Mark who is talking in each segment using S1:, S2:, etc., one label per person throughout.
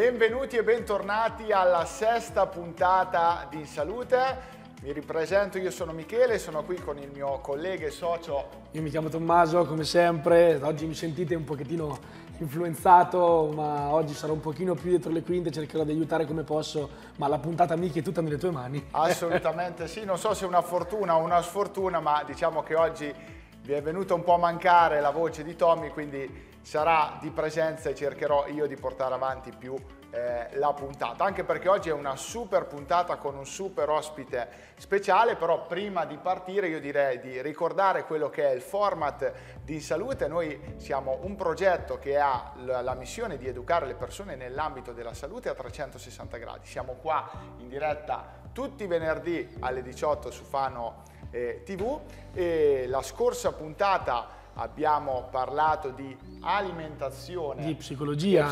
S1: Benvenuti e bentornati alla sesta puntata di In Salute. Mi ripresento, io sono Michele, sono qui con il mio collega e socio.
S2: Io mi chiamo Tommaso, come sempre. Oggi mi sentite un pochettino influenzato, ma oggi sarò un pochino più dietro le quinte, cercherò di aiutare come posso, ma la puntata Michi è tutta nelle tue mani.
S1: Assolutamente sì, non so se è una fortuna o una sfortuna, ma diciamo che oggi vi è venuta un po' a mancare la voce di Tommy, quindi sarà di presenza e cercherò io di portare avanti più la puntata, anche perché oggi è una super puntata con un super ospite speciale. Però prima di partire io direi di ricordare quello che è il format di In Salute. Noi siamo un progetto che ha la missione di educare le persone nell'ambito della salute a 360 gradi. Siamo qua in diretta tutti i venerdì alle 18 su Fano TV, e la scorsa puntata abbiamo parlato di alimentazione,
S2: di psicologia,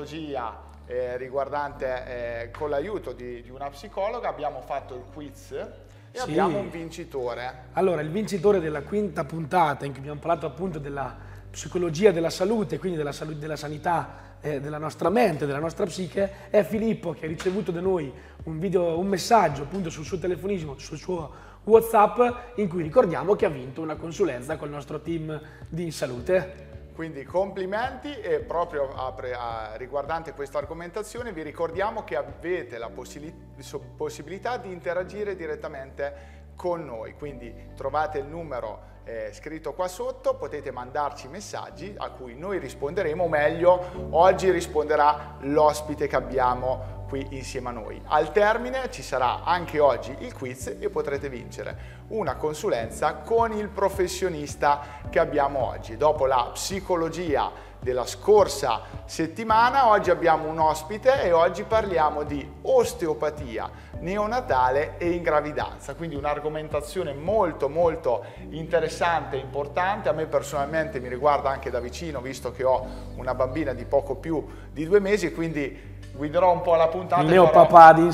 S1: riguardante con l'aiuto di una psicologa. Abbiamo fatto il quiz e
S2: sì,
S1: abbiamo un vincitore.
S2: Allora, il vincitore della quinta puntata, in cui abbiamo parlato appunto della psicologia della salute, quindi della salute, della sanità della nostra mente, della nostra psiche, è Filippo, che ha ricevuto da noi un messaggio appunto sul suo telefonino, sul suo WhatsApp, in cui ricordiamo che ha vinto una consulenza col nostro team di In Salute.
S1: Quindi complimenti, e proprio riguardante questa argomentazione vi ricordiamo che avete la possibilità di interagire direttamente con noi, quindi trovate il numero scritto qua sotto, potete mandarci messaggi a cui noi risponderemo, o meglio oggi risponderà l'ospite che abbiamo qui insieme a noi. Al termine ci sarà anche oggi il quiz e potrete vincere una consulenza con il professionista che abbiamo oggi. Dopo la psicologia della scorsa settimana, oggi abbiamo un ospite e oggi parliamo di osteopatia neonatale e in gravidanza, quindi un'argomentazione molto interessante e importante. A me personalmente mi riguarda anche da vicino, visto che ho una bambina di poco più di 2 mesi, quindi guiderò un po' la puntata.
S2: Il neopapà di In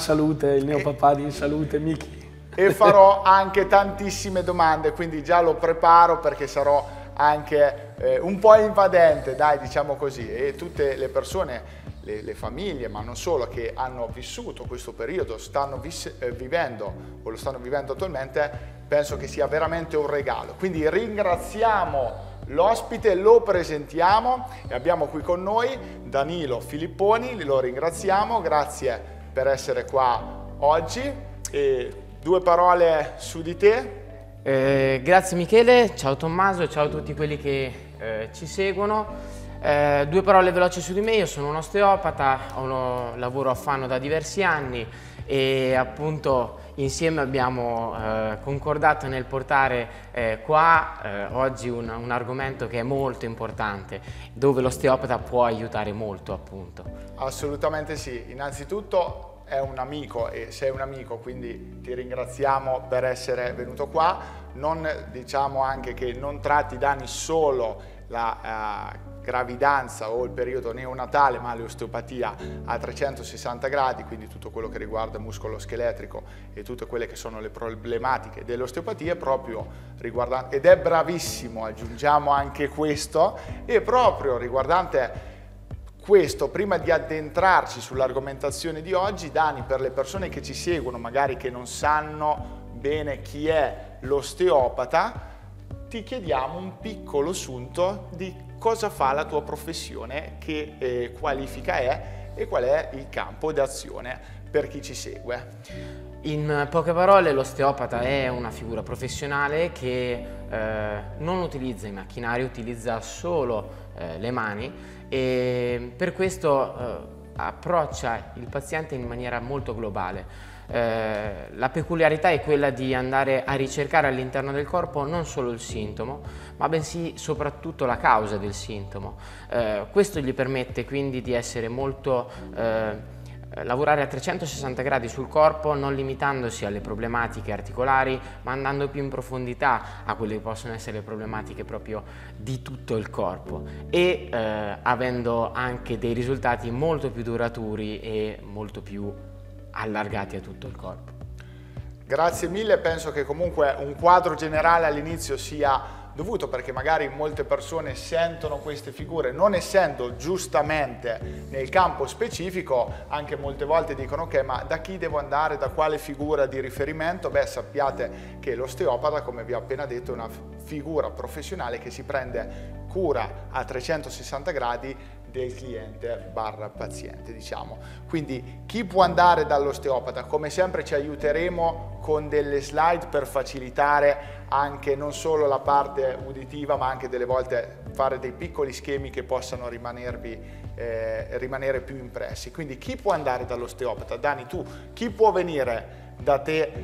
S2: Salute, Michi.
S1: E farò anche tantissime domande, quindi già lo preparo perché sarò anche un po' invadente, dai, diciamo così. E tutte le persone, le famiglie, ma non solo, che hanno vissuto questo periodo, stanno vivendo o lo stanno vivendo attualmente, penso che sia veramente un regalo. Quindi ringraziamo l'ospite, lo presentiamo, e abbiamo qui con noi Danilo Filipponi. Lo ringraziamo, grazie per essere qua oggi. E 2 parole su di te.
S3: Grazie Michele, ciao Tommaso, ciao a tutti quelli che ci seguono. 2 parole veloci su di me: io sono un osteopata, lavoro a Fano da diversi anni e appunto insieme abbiamo concordato nel portare qua oggi un argomento che è molto importante, dove l'osteopata può aiutare molto, appunto.
S1: Assolutamente sì, innanzitutto è un amico e sei un amico, quindi ti ringraziamo per essere venuto qua. Diciamo anche che non tratti danni solo la gravidanza o il periodo neonatale, ma l'osteopatia a 360 gradi, quindi tutto quello che riguarda il muscolo scheletrico e tutte quelle che sono le problematiche dell'osteopatia proprio riguardante, ed è bravissimo, aggiungiamo anche questo, e proprio riguardante questo, prima di addentrarci sull'argomentazione di oggi, Dani, per le persone che ci seguono, magari che non sanno bene chi è l'osteopata, ti chiediamo un piccolo sunto di cosa fa la tua professione, che qualifica è e qual è il campo d'azione per chi ci segue.
S3: In poche parole, l'osteopata è una figura professionale che non utilizza i macchinari, utilizza solo le mani, e per questo approccia il paziente in maniera molto globale. La peculiarità è quella di andare a ricercare all'interno del corpo non solo il sintomo, ma bensì soprattutto la causa del sintomo. Questo gli permette quindi di essere lavorare a 360 gradi sul corpo, non limitandosi alle problematiche articolari, ma andando più in profondità a quelle che possono essere le problematiche proprio di tutto il corpo, e avendo anche dei risultati molto più duraturi e molto più allargati a tutto il corpo.
S1: Grazie mille, penso che comunque un quadro generale all'inizio sia dovuto perché magari molte persone sentono queste figure, non essendo giustamente nel campo specifico, anche molte volte dicono ok, ma da chi devo andare, da quale figura di riferimento? Beh, sappiate che l'osteopata, come vi ho appena detto, è una figura professionale che si prende cura a 360 gradi del cliente barra paziente, diciamo. Quindi chi può andare dall'osteopata? Come sempre ci aiuteremo con delle slide per facilitare anche non solo la parte uditiva, ma anche delle volte fare dei piccoli schemi che possano rimanere più impressi. Quindi chi può andare dall'osteopata? Dani, tu, chi può venire da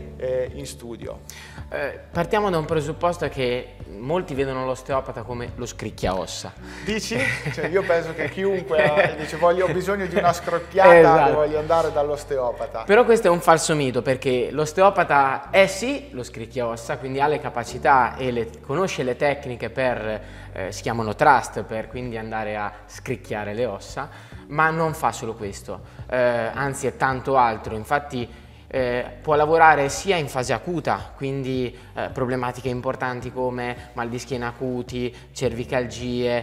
S1: te in studio?
S3: Partiamo da un presupposto che molti vedono l'osteopata come lo scricchiaossa.
S1: Dici? Cioè, io penso che chiunque dice ho bisogno di una scrocchiata, esatto, voglio andare dall'osteopata.
S3: Però questo è un falso mito, perché l'osteopata è sì lo scricchiaossa, quindi ha le capacità e conosce le tecniche per, si chiamano trust, per quindi andare a scricchiare le ossa, ma non fa solo questo, anzi è tanto altro. Infatti può lavorare sia in fase acuta, quindi problematiche importanti come mal di schiena acuti, cervicalgie,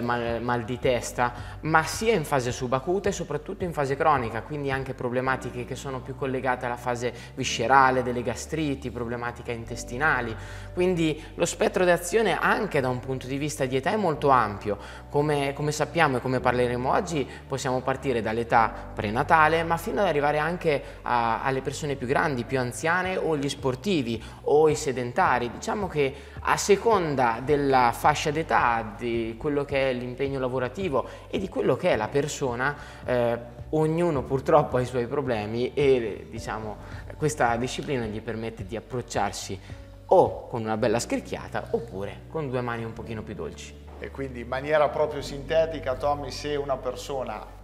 S3: mal di testa, ma sia in fase subacuta e soprattutto in fase cronica, quindi anche problematiche che sono più collegate alla fase viscerale, delle gastriti, problematiche intestinali. Quindi lo spettro d'azione anche da un punto di vista di età è molto ampio. Come sappiamo e come parleremo oggi, possiamo partire dall'età prenatale, ma fino ad arrivare anche alle persone più grandi, più anziane, o gli sportivi o i sedentari. Diciamo che a seconda della fascia d'età, di quello che è l'impegno lavorativo e di quello che è la persona, ognuno purtroppo ha i suoi problemi e diciamo questa disciplina gli permette di approcciarsi o con una bella scricchiata oppure con due mani un pochino più dolci.
S1: E quindi in maniera proprio sintetica, Tommy, se una persona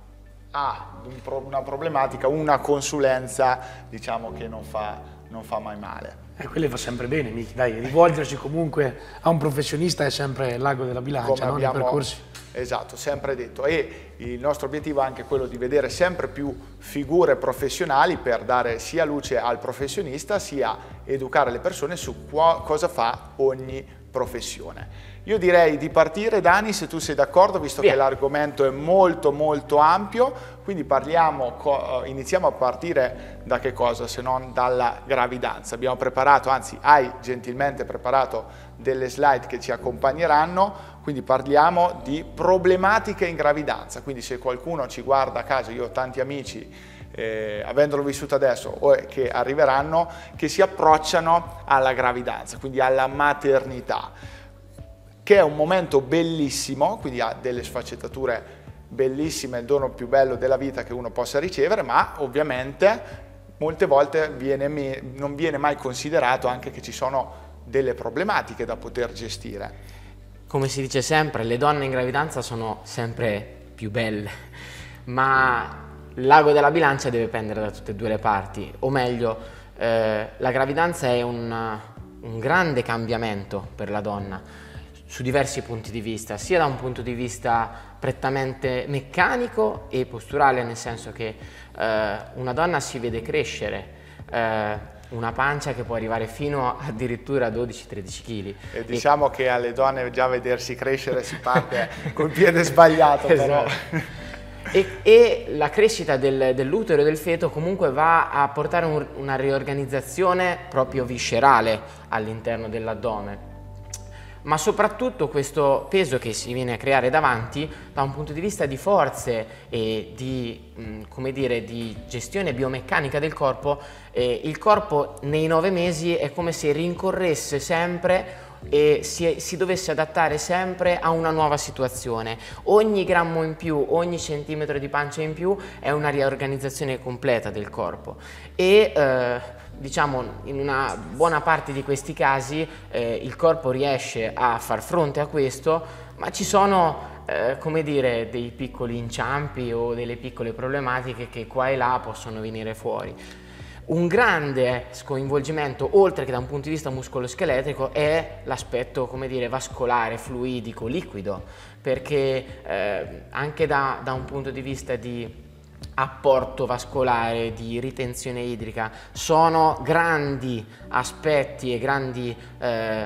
S1: ha una problematica, una consulenza, diciamo che non fa mai male.
S2: Quello fa sempre bene, Miki, dai, rivolgersi comunque a un professionista è sempre l'ago della bilancia, no? Nei percorsi.
S1: Esatto, sempre detto. E il nostro obiettivo è anche quello di vedere sempre più figure professionali per dare sia luce al professionista, sia educare le persone su cosa fa ogni professione. Io direi di partire, Dani, se tu sei d'accordo, visto che l'argomento è molto molto ampio, quindi iniziamo a partire da che cosa, se non dalla gravidanza. Abbiamo preparato, anzi hai gentilmente preparato delle slide che ci accompagneranno, quindi parliamo di problematiche in gravidanza. Quindi se qualcuno ci guarda a casa, io ho tanti amici, avendolo vissuto adesso o che arriveranno, che si approcciano alla gravidanza, quindi alla maternità, che è un momento bellissimo, quindi ha delle sfaccettature bellissime, il dono più bello della vita che uno possa ricevere, ma ovviamente molte volte non viene mai considerato anche che ci sono delle problematiche da poter gestire.
S3: Come si dice sempre, le donne in gravidanza sono sempre più belle, ma l'ago della bilancia deve pendere da tutte e due le parti, o meglio, la gravidanza è un grande cambiamento per la donna su diversi punti di vista, sia da un punto di vista prettamente meccanico e posturale, nel senso che una donna si vede crescere, una pancia che può arrivare fino addirittura a 12-13 kg.
S1: E diciamo che alle donne già vedersi crescere si parte col piede sbagliato, però.
S3: Esatto. E la crescita dell'utero e del feto comunque va a portare una riorganizzazione proprio viscerale all'interno dell'addome. Ma soprattutto questo peso che si viene a creare davanti, da un punto di vista di forze e di, come dire, di gestione biomeccanica del corpo, il corpo nei 9 mesi è come se rincorresse sempre e si dovesse adattare sempre a una nuova situazione. Ogni grammo in più, ogni centimetro di pancia in più è una riorganizzazione completa del corpo e diciamo in una buona parte di questi casi il corpo riesce a far fronte a questo, ma ci sono come dire dei piccoli inciampi o delle piccole problematiche che qua e là possono venire fuori. Un grande sconvolgimento, oltre che da un punto di vista muscoloscheletrico, è l'aspetto, come dire, vascolare, fluidico, liquido, perché anche da un punto di vista di apporto vascolare, di ritenzione idrica, sono grandi aspetti e grandi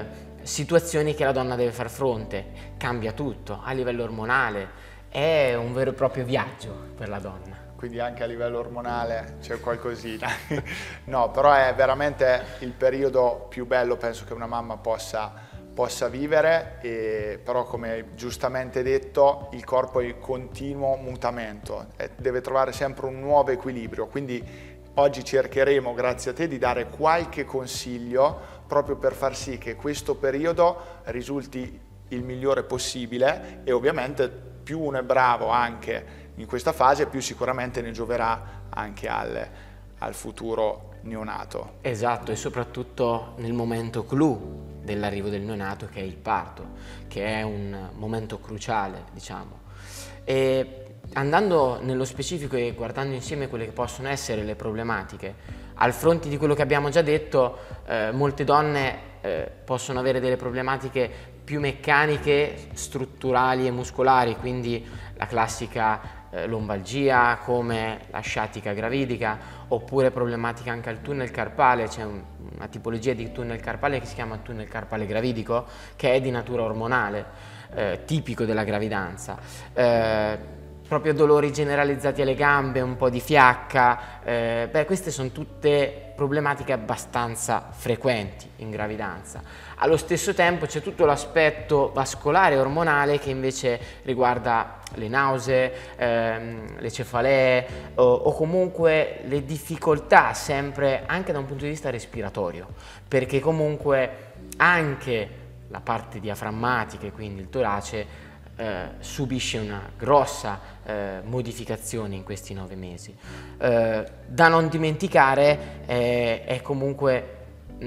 S3: situazioni che la donna deve far fronte, cambia tutto a livello ormonale, è un vero e proprio viaggio per la donna.
S1: Quindi anche a livello ormonale c'è qualcosina. No, però è veramente il periodo più bello, penso, che una mamma possa vivere, però come giustamente detto il corpo è in continuo mutamento, deve trovare sempre un nuovo equilibrio, quindi oggi cercheremo, grazie a te, di dare qualche consiglio proprio per far sì che questo periodo risulti il migliore possibile, e ovviamente più uno è bravo anche in questa fase, più sicuramente ne gioverà anche al futuro neonato.
S3: Esatto, e soprattutto nel momento clou dell'arrivo del neonato, che è il parto, che è un momento cruciale, diciamo. E andando nello specifico e guardando insieme quelle che possono essere le problematiche, al fronte di quello che abbiamo già detto, molte donne possono avere delle problematiche più meccaniche, strutturali e muscolari, quindi la classica lombalgia, come la sciatica gravidica, oppure problematiche anche al tunnel carpale. C'è una tipologia di tunnel carpale che si chiama tunnel carpale gravidico, che è di natura ormonale, tipico della gravidanza. Proprio dolori generalizzati alle gambe, un po' di fiacca, queste sono tutte problematiche abbastanza frequenti in gravidanza. Allo stesso tempo c'è tutto l'aspetto vascolare e ormonale che invece riguarda le nausee, le cefalee o comunque le difficoltà sempre anche da un punto di vista respiratorio, perché comunque anche la parte diaframmatica, quindi il torace, subisce una grossa modificazione in questi 9 mesi. Da non dimenticare è comunque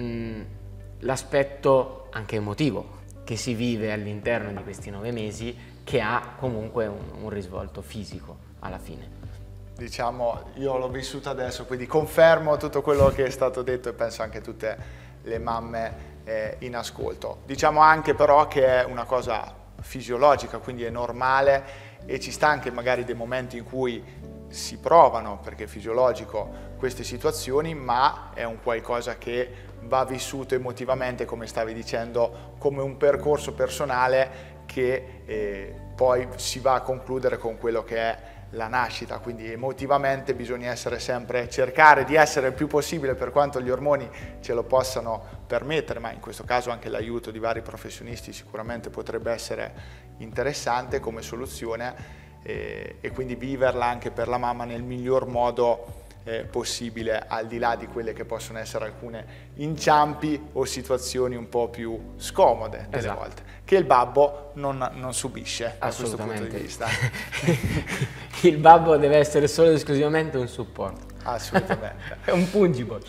S3: l'aspetto anche emotivo che si vive all'interno di questi 9 mesi, che ha comunque un risvolto fisico alla fine.
S1: Diciamo, io l'ho vissuto adesso, quindi confermo tutto quello che è stato detto, e penso anche tutte le mamme in ascolto. Diciamo anche però che è una cosa fisiologica, quindi è normale, e ci sta anche magari dei momenti in cui si provano, perché è fisiologico, queste situazioni, ma è un qualcosa che va vissuto emotivamente, come stavi dicendo, come un percorso personale che poi si va a concludere con quello che è la nascita. Quindi emotivamente bisogna essere sempre, cercare di essere il più possibile, per quanto gli ormoni ce lo possano permettere, ma in questo caso anche l'aiuto di vari professionisti sicuramente potrebbe essere interessante come soluzione, e quindi viverla anche per la mamma nel miglior modo possibile, al di là di quelle che possono essere alcune inciampi o situazioni un po' più scomode delle volte, che il babbo non subisce da questo punto di vista.
S3: Il babbo deve essere solo ed esclusivamente un supporto.
S1: Assolutamente.
S3: È un pungible.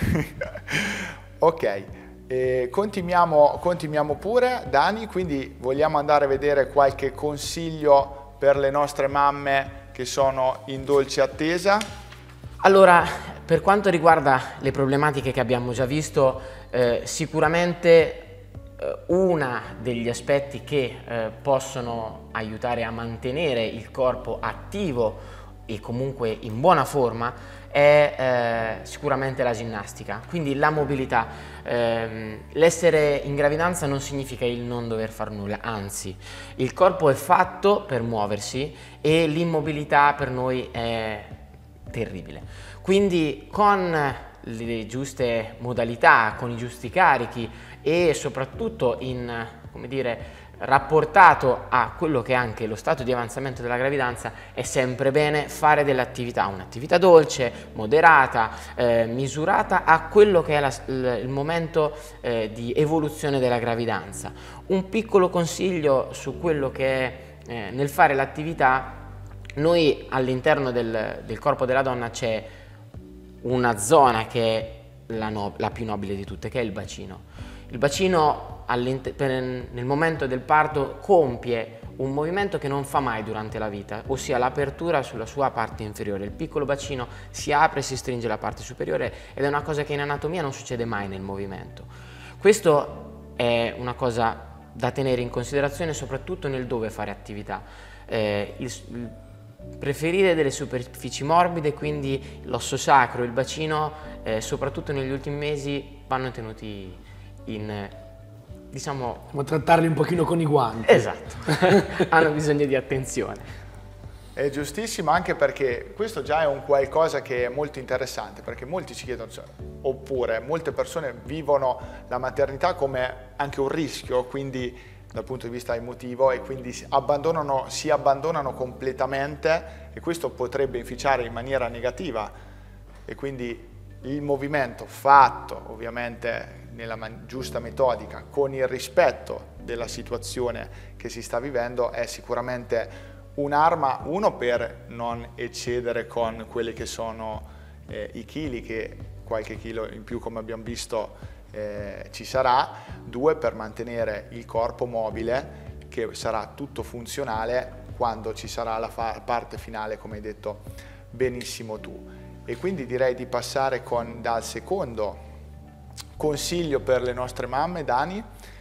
S1: Ok, continuiamo pure, Dani, quindi vogliamo andare a vedere qualche consiglio per le nostre mamme che sono in dolce attesa?
S3: Allora, per quanto riguarda le problematiche che abbiamo già visto, sicuramente uno degli aspetti che possono aiutare a mantenere il corpo attivo e comunque in buona forma è sicuramente la ginnastica, quindi la mobilità. L'essere in gravidanza non significa il non dover far nulla, anzi, il corpo è fatto per muoversi e l'immobilità per noi è terribile. Quindi con le giuste modalità, con i giusti carichi e soprattutto come dire, rapportato a quello che è anche lo stato di avanzamento della gravidanza, è sempre bene fare dell'attività, un'attività dolce, moderata, misurata a quello che è il momento di evoluzione della gravidanza. Un piccolo consiglio su quello che è nel fare l'attività: noi all'interno del corpo della donna c'è una zona che è la più nobile di tutte, che è il bacino. Il bacino nel momento del parto compie un movimento che non fa mai durante la vita, ossia l'apertura sulla sua parte inferiore. Il piccolo bacino si apre e si stringe la parte superiore, ed è una cosa che in anatomia non succede mai nel movimento. Questo è una cosa da tenere in considerazione soprattutto nel dove fare attività. Preferire delle superfici morbide, quindi l'osso sacro e il bacino, soprattutto negli ultimi mesi, vanno tenuti in diciamo...
S2: Dobbiamo trattarli un pochino con i guanti.
S3: Esatto, hanno bisogno di attenzione.
S1: È giustissimo, anche perché questo già è un qualcosa che è molto interessante, perché molti ci chiedono, oppure molte persone vivono la maternità come anche un rischio, quindi dal punto di vista emotivo, e quindi si abbandonano completamente, e questo potrebbe inficiare in maniera negativa, e quindi il movimento fatto ovviamente nella giusta metodica, con il rispetto della situazione che si sta vivendo, è sicuramente un'arma, uno, per non eccedere con quelli che sono i chili, che qualche chilo in più, come abbiamo visto, ci sarà, due, per mantenere il corpo mobile, che sarà tutto funzionale quando ci sarà la parte finale, come hai detto benissimo tu. E quindi direi di passare dal secondo consiglio per le nostre mamme. Dani,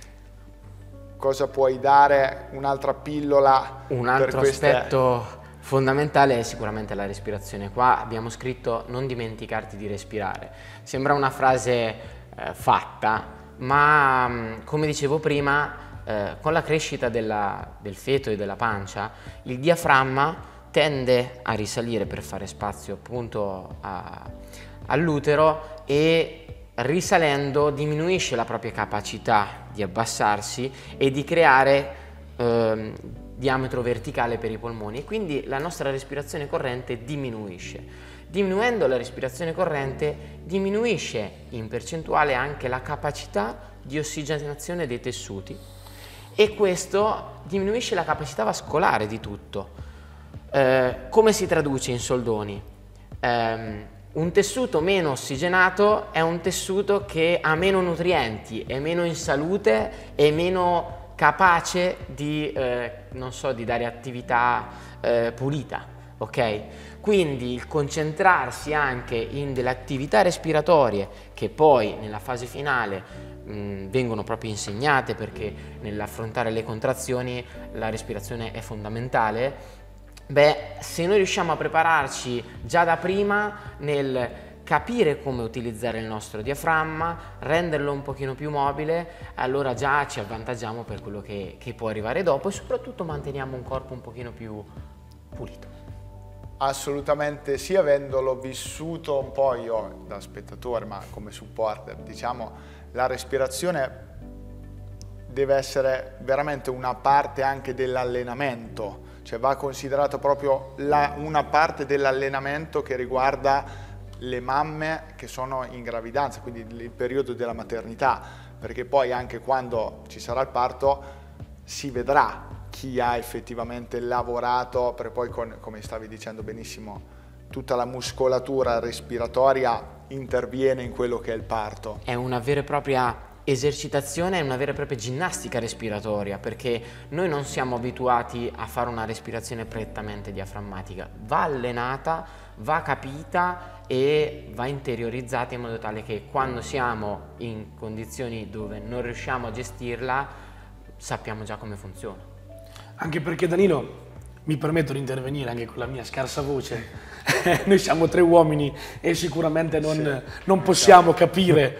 S1: cosa puoi dare, un'altra pillola?
S3: Un altro aspetto fondamentale è sicuramente la respirazione. Qua abbiamo scritto: non dimenticarti di respirare. Sembra una frase fatta, ma come dicevo prima, con la crescita del feto e della pancia, il diaframma tende a risalire per fare spazio appunto all'utero, e risalendo diminuisce la propria capacità di abbassarsi e di creare diametro verticale per i polmoni, e quindi la nostra respirazione corrente diminuisce. Diminuendo la respirazione corrente diminuisce in percentuale anche la capacità di ossigenazione dei tessuti, e questo diminuisce la capacità vascolare di tutto. Come si traduce in soldoni? Un tessuto meno ossigenato è un tessuto che ha meno nutrienti, è meno in salute, è meno capace di, non so, di dare attività pulita, ok? Quindi il concentrarsi anche in delle attività respiratorie, che poi nella fase finale vengono proprio insegnate, perché nell'affrontare le contrazioni la respirazione è fondamentale. Beh, se noi riusciamo a prepararci già da prima nel capire come utilizzare il nostro diaframma, renderlo un pochino più mobile, allora già ci avvantaggiamo per quello che può arrivare dopo, e soprattutto manteniamo un corpo un pochino più pulito.
S1: Assolutamente sì, avendolo vissuto un po' io da spettatore, ma come supporter, diciamo, la respirazione deve essere veramente una parte anche dell'allenamento. Cioè va considerato proprio una parte dell'allenamento che riguarda le mamme che sono in gravidanza, quindi il periodo della maternità, perché poi anche quando ci sarà il parto si vedrà chi ha effettivamente lavorato, per poi, come stavi dicendo benissimo, tutta la muscolatura respiratoria interviene in quello che è il parto.
S3: È una vera e propria esercitazione, è una vera e propria ginnastica respiratoria, perché noi non siamo abituati a fare una respirazione prettamente diaframmatica. Va allenata, va capita e va interiorizzata, in modo tale che quando siamo in condizioni dove non riusciamo a gestirla sappiamo già come funziona.
S2: Anche perché, Danilo, mi permetto di intervenire anche con la mia scarsa voce. Noi siamo tre uomini e sicuramente non possiamo capire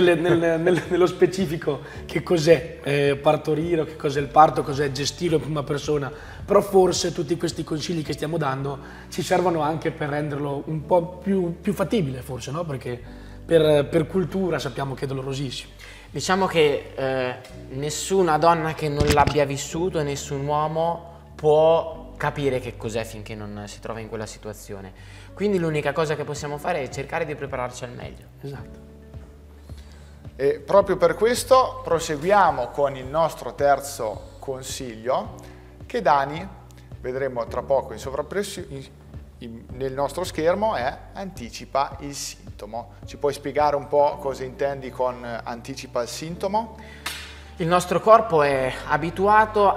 S2: nello specifico che cos'è partorire, che cos'è il parto, cos'è gestirlo in prima persona, però forse tutti questi consigli che stiamo dando ci servono anche per renderlo un po' più fattibile, forse, no? Perché per cultura sappiamo che è dolorosissimo.
S3: Diciamo che nessuna donna che non l'abbia vissuto e nessun uomo può capire che cos'è finché non si trova in quella situazione. Quindi l'unica cosa che possiamo fare è cercare di prepararci al meglio.
S2: Esatto.
S1: E proprio per questo proseguiamo con il nostro terzo consiglio, che Dani, vedremo tra poco in sovrappressione nel nostro schermo, è anticipa il sintomo. Ci puoi spiegare un po' cosa intendi con anticipa il sintomo?
S3: Il nostro corpo è abituato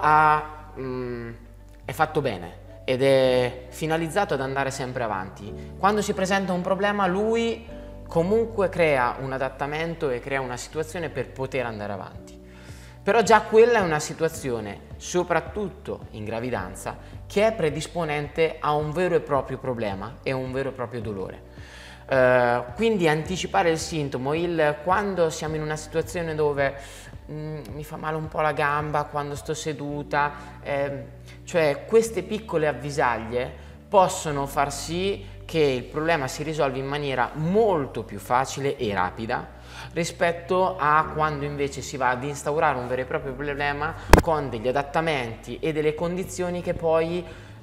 S3: è fatto bene ed è finalizzato ad andare sempre avanti. Quando si presenta un problema, lui comunque crea un adattamento e crea una situazione per poter andare avanti. Però già quella è una situazione, soprattutto in gravidanza, che è predisponente a un vero e proprio problema e a un vero e proprio dolore. Quindi anticipare il sintomo, quando siamo in una situazione dove mi fa male un po' la gamba, quando sto seduta, cioè queste piccole avvisaglie possono far sì che il problema si risolva in maniera molto più facile e rapida rispetto a quando invece si va ad instaurare un vero e proprio problema con degli adattamenti e delle condizioni che poi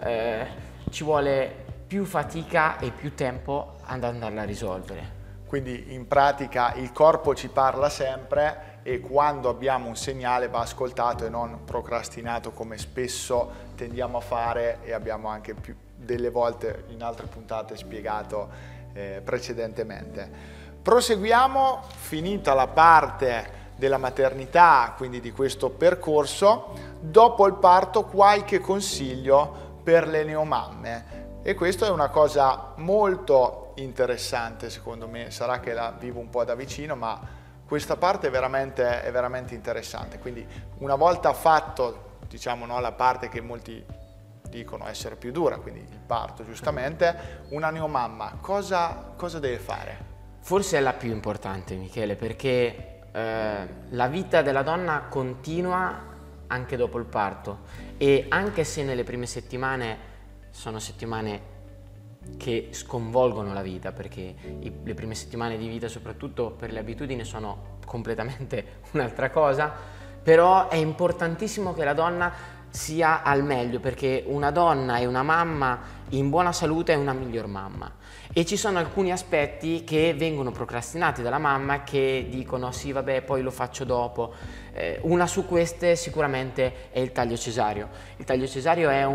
S3: ci vuole più fatica e più tempo ad andarla a risolvere.
S1: Quindi in pratica il corpo ci parla sempre e quando abbiamo un segnale va ascoltato e non procrastinato come spesso tendiamo a fare, e abbiamo anche delle volte in altre puntate spiegato precedentemente. Proseguiamo, finita la parte della maternità, quindi di questo percorso, dopo il parto qualche consiglio per le neomamme. E questo è una cosa molto interessante, secondo me. Sarà che la vivo un po' da vicino, ma questa parte è veramente interessante. Quindi una volta fatto, diciamo, no, la parte che molti dicono essere più dura, quindi il parto giustamente, una neomamma cosa deve fare?
S3: Forse è la più importante, Michele, perché la vita della donna continua anche dopo il parto, e anche se nelle prime settimane sono settimane che sconvolgono la vita, perché le prime settimane di vita, soprattutto per le abitudini, sono completamente un'altra cosa, però è importantissimo che la donna sia al meglio, perché una donna e una mamma in buona salute è una miglior mamma. E ci sono alcuni aspetti che vengono procrastinati dalla mamma, che dicono sì vabbè poi lo faccio dopo. Una su queste sicuramente è il taglio cesareo. Il taglio cesareo è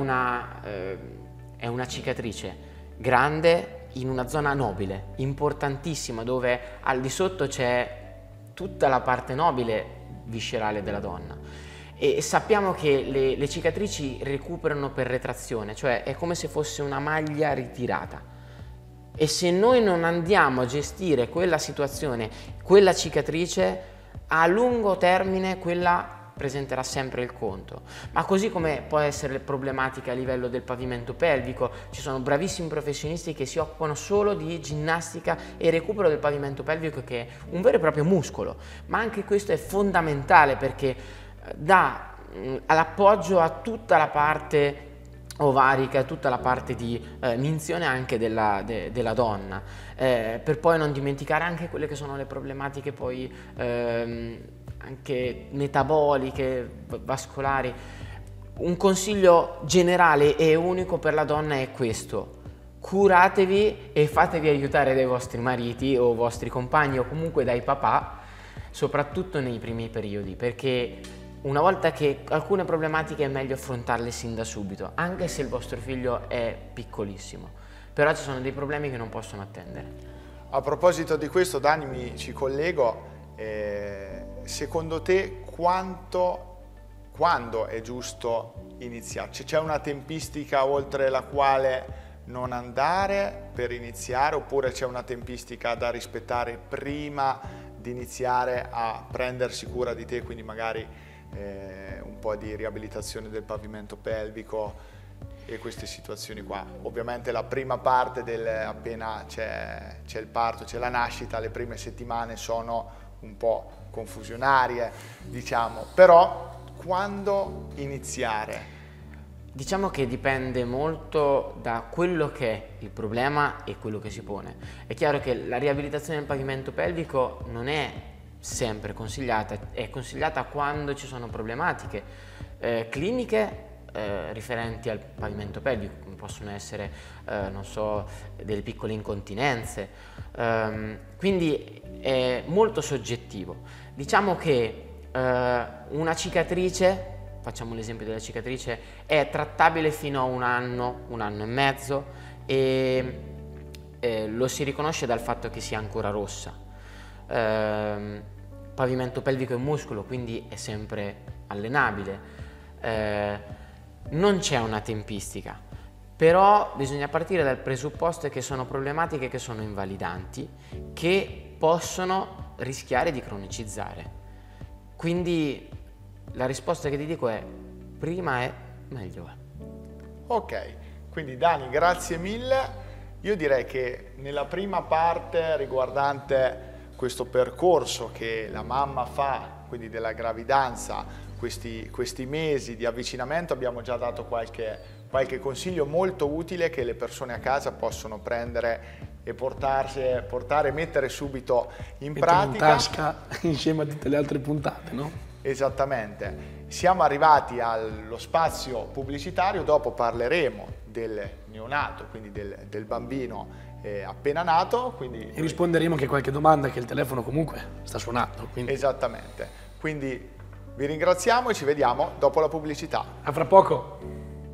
S3: una cicatrice grande in una zona nobile, importantissima, dove al di sotto c'è tutta la parte nobile viscerale della donna. E sappiamo che le cicatrici recuperano per retrazione, cioè è come se fosse una maglia ritirata. E se noi non andiamo a gestire quella situazione, quella cicatrice, a lungo termine quella presenterà sempre il conto. Ma così come può essere problematica a livello del pavimento pelvico, ci sono bravissimi professionisti che si occupano solo di ginnastica e recupero del pavimento pelvico, che è un vero e proprio muscolo, ma anche questo è fondamentale perché dà l'appoggio a tutta la parte ovarica, tutta la parte di minzione anche della donna, per poi non dimenticare anche quelle che sono le problematiche poi anche metaboliche, vascolari. Un consiglio generale e unico per la donna è questo: curatevi e fatevi aiutare dai vostri mariti o vostri compagni o comunque dai papà, soprattutto nei primi periodi, perché una volta che alcune problematiche è meglio affrontarle sin da subito, anche se il vostro figlio è piccolissimo, però ci sono dei problemi che non possono attendere.
S1: A proposito di questo, Dani, ci collego, secondo te quando è giusto iniziare? C'è una tempistica oltre la quale non andare per iniziare, oppure c'è una tempistica da rispettare prima di iniziare a prendersi cura di te, quindi magari un po' di riabilitazione del pavimento pelvico e queste situazioni qua? Ovviamente la prima parte appena c'è il parto, c'è la nascita, le prime settimane sono un po' confusionarie, diciamo, però quando iniziare?
S3: Diciamo che dipende molto da quello che è il problema e quello che si pone. È chiaro che la riabilitazione del pavimento pelvico non è sempre consigliata, è consigliata quando ci sono problematiche cliniche riferenti al pavimento pelvico, come possono essere, non so, delle piccole incontinenze, quindi è molto soggettivo. Diciamo che una cicatrice, facciamo l'esempio della cicatrice, è trattabile fino a un anno e mezzo, e lo si riconosce dal fatto che sia ancora rossa. Pavimento pelvico è muscolo, quindi è sempre allenabile, non c'è una tempistica, però bisogna partire dal presupposto che sono problematiche che sono invalidanti, che possono rischiare di cronicizzare. Quindi la risposta che ti dico è: prima è, meglio è.
S1: Ok, quindi Dani, grazie mille. Io direi che nella prima parte riguardante questo percorso che la mamma fa, quindi della gravidanza, questi mesi di avvicinamento, abbiamo già dato qualche consiglio molto utile che le persone a casa possono prendere e portare e mettere subito in pratica.
S2: In tasca insieme a tutte le altre puntate, no?
S1: Esattamente. Siamo arrivati allo spazio pubblicitario, dopo parleremo del neonato, quindi del bambino appena nato. Quindi
S2: e risponderemo anche a qualche domanda, che il telefono comunque sta suonando. Quindi.
S1: Esattamente. Quindi vi ringraziamo e ci vediamo dopo la pubblicità.
S2: A fra poco.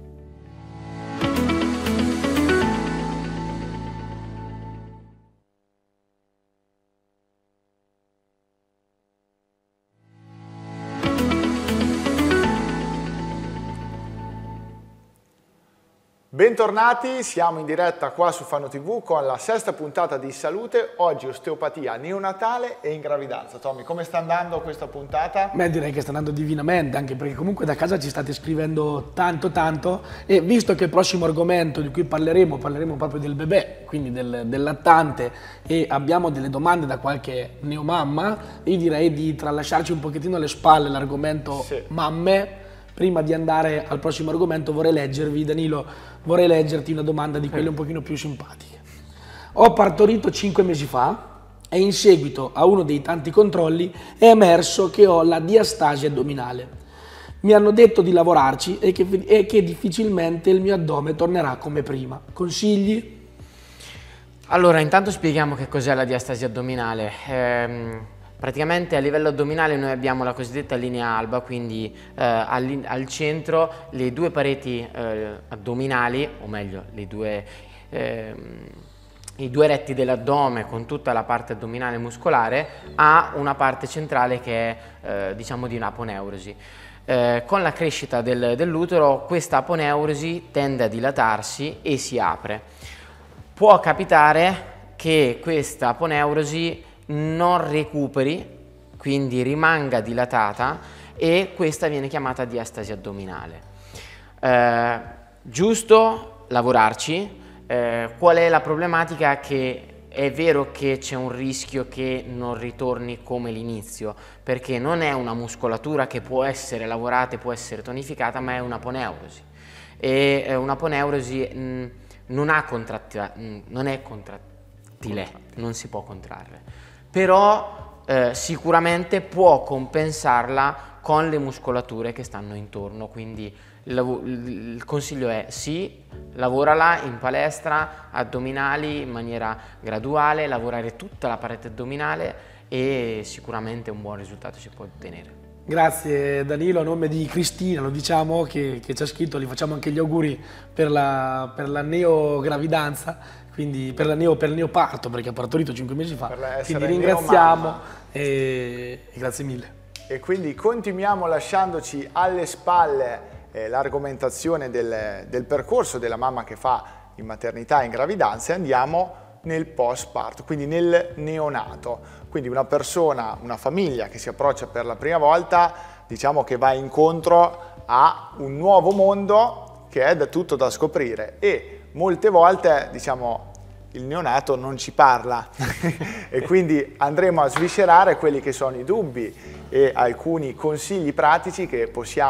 S1: Bentornati, siamo in diretta qua su Fano TV con la sesta puntata di Salute, oggi osteopatia neonatale e in gravidanza. Tommy, come sta andando questa puntata?
S2: Beh, direi che sta andando divinamente, anche perché comunque da casa ci state scrivendo tanto e visto che il prossimo argomento di cui parleremo proprio del bebè, quindi del lattante, e abbiamo delle domande da qualche neomamma, io direi di tralasciarci un pochettino alle spalle l'argomento mamme. Prima di andare al prossimo argomento vorrei leggerti una domanda di quelle un pochino più simpatiche. Ho partorito 5 mesi fa e in seguito a uno dei tanti controlli è emerso che ho la diastasi addominale. Mi hanno detto di lavorarci e che difficilmente il mio addome tornerà come prima. Consigli?
S3: Allora, intanto spieghiamo che cos'è la diastasi addominale. Praticamente a livello addominale noi abbiamo la cosiddetta linea alba, quindi al centro le due pareti addominali, o meglio i due retti dell'addome con tutta la parte addominale muscolare, ha una parte centrale che è diciamo di un'aponeurosi. Con la crescita dell'utero questa aponeurosi tende a dilatarsi e si apre. Può capitare che questa aponeurosi non recuperi, quindi rimanga dilatata, e questa viene chiamata diastasi addominale. Giusto lavorarci. Qual è la problematica? Che è vero che c'è un rischio che non ritorni come l'inizio, perché non è una muscolatura che può essere lavorata e può essere tonificata, ma è un'aponeurosi, e un'aponeurosi non è contrattile, non si può contrarre. Però sicuramente può compensarla con le muscolature che stanno intorno, quindi il consiglio è sì, lavorala in palestra, addominali in maniera graduale, lavorare tutta la parete addominale e sicuramente un buon risultato si può ottenere.
S2: Grazie Danilo, a nome di Cristina lo diciamo che ci ha scritto, gli facciamo anche gli auguri per la neogravidanza. Quindi per il neoparto, perché ha partorito 5 mesi fa, quindi ringraziamo e grazie mille.
S1: E quindi continuiamo lasciandoci alle spalle l'argomentazione del percorso della mamma che fa in maternità e in gravidanza e andiamo nel post-parto, quindi nel neonato. Quindi una persona, una famiglia che si approccia per la prima volta, diciamo che va incontro a un nuovo mondo che è tutto da scoprire e molte volte, diciamo, il neonato non ci parla e quindi andremo a sviscerare quelli che sono i dubbi e alcuni consigli pratici che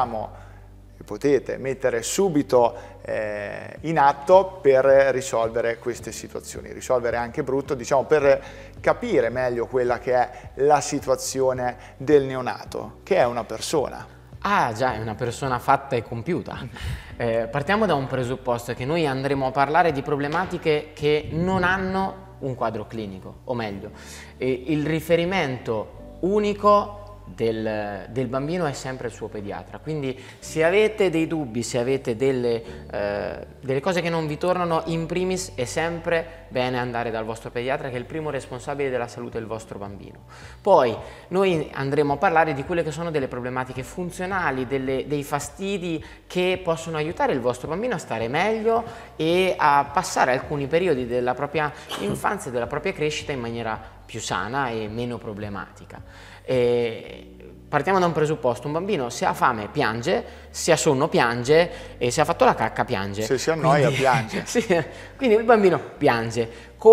S1: potete mettere subito in atto per risolvere queste situazioni. Risolvere anche brutto, diciamo, per capire meglio quella che è la situazione del neonato, che è una persona.
S3: Ah già, è una persona fatta e compiuta. Partiamo da un presupposto, che noi andremo a parlare di problematiche che non hanno un quadro clinico, o meglio, il riferimento unico del bambino è sempre il suo pediatra, quindi se avete dei dubbi, se avete delle cose che non vi tornano, in primis è sempre bene andare dal vostro pediatra, che è il primo responsabile della salute del vostro bambino. Poi noi andremo a parlare di quelle che sono delle problematiche funzionali, dei fastidi che possono aiutare il vostro bambino a stare meglio e a passare alcuni periodi della propria infanzia e della propria crescita in maniera più sana e meno problematica. Partiamo da un presupposto: un bambino se ha fame piange, se ha sonno piange e se ha fatto la cacca piange.
S1: Se si annoia piange.
S3: Sì, quindi il bambino piange.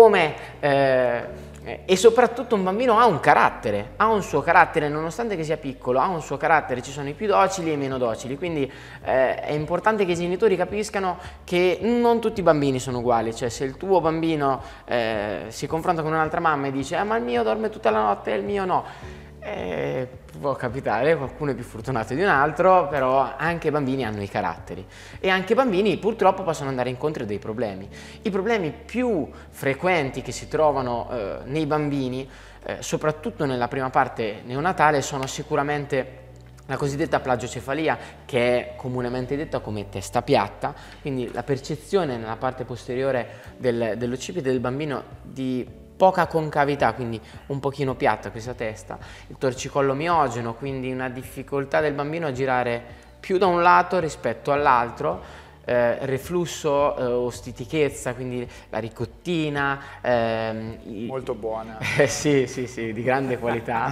S3: E soprattutto un bambino ha un suo carattere, nonostante che sia piccolo, ha un suo carattere, ci sono i più docili e i meno docili, quindi è importante che i genitori capiscano che non tutti i bambini sono uguali, cioè se il tuo bambino si confronta con un'altra mamma e dice ma il mio dorme tutta la notte e il mio no, può capitare, qualcuno è più fortunato di un altro, però anche i bambini hanno i caratteri e anche i bambini purtroppo possono andare incontro a dei problemi. I problemi più frequenti che si trovano nei bambini, soprattutto nella prima parte neonatale, sono sicuramente la cosiddetta plagiocefalia, che è comunemente detta come testa piatta, quindi la percezione nella parte posteriore dell'occipite del bambino di poca concavità, quindi un pochino piatta questa testa, il torcicollo miogeno, quindi una difficoltà del bambino a girare più da un lato rispetto all'altro, reflusso o stitichezza, quindi la ricottina.
S1: Molto buona.
S3: Sì, di grande qualità.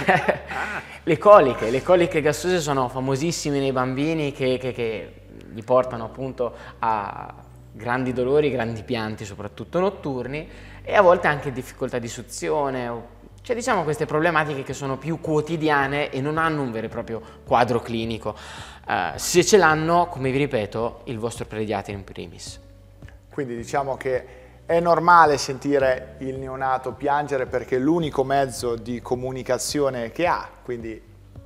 S3: Le coliche gassose sono famosissime nei bambini che li portano appunto a grandi dolori, grandi pianti, soprattutto notturni, e a volte anche difficoltà di suzione, cioè diciamo queste problematiche che sono più quotidiane e non hanno un vero e proprio quadro clinico. Se ce l'hanno, come vi ripeto, il vostro pediatra in primis.
S1: Quindi diciamo che è normale sentire il neonato piangere perché è l'unico mezzo di comunicazione che ha, quindi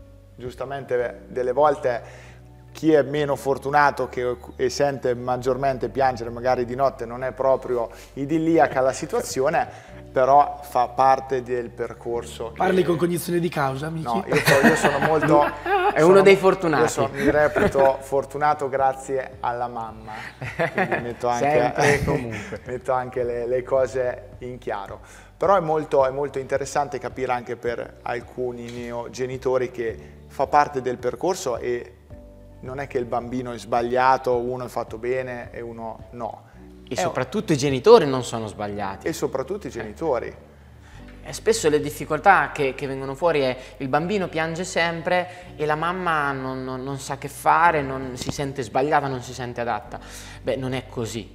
S1: giustamente delle volte chi è meno fortunato e sente maggiormente piangere magari di notte non è proprio idilliaca la situazione, però fa parte del percorso.
S2: Parli con cognizione di causa, amici?
S1: No, io sono molto...
S3: È uno dei fortunati.
S1: Mi reputo fortunato grazie alla mamma, quindi metto anche,
S3: sempre e comunque.
S1: Metto anche le cose in chiaro. Però è molto interessante capire anche per alcuni neogenitori che fa parte del percorso e non è che il bambino è sbagliato, uno è fatto bene e uno no.
S3: E soprattutto i genitori non sono sbagliati.
S1: E soprattutto i genitori.
S3: E spesso le difficoltà che vengono fuori è il bambino piange sempre e la mamma non sa che fare, non si sente sbagliata, non si sente adatta. Beh, non è così.